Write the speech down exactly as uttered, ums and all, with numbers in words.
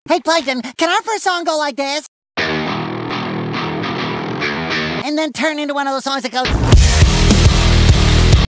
Hey, Plankton, can our first song go like this? And then turn into one of those songs that goes...